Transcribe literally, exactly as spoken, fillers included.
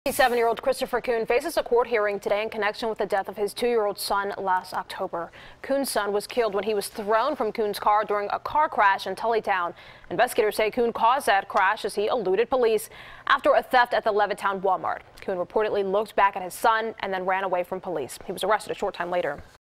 fifty-seven-year-old Christopher Kuhn faces a court hearing today in connection with the death of his two-year-old son last October. Kuhn's son was killed when he was thrown from Kuhn's car during a car crash in Tullytown. Investigators say Kuhn caused that crash as he eluded police after a theft at the Levittown Wal-Mart. Kuhn reportedly looked back at his son and then ran away from police. He was arrested a short time later.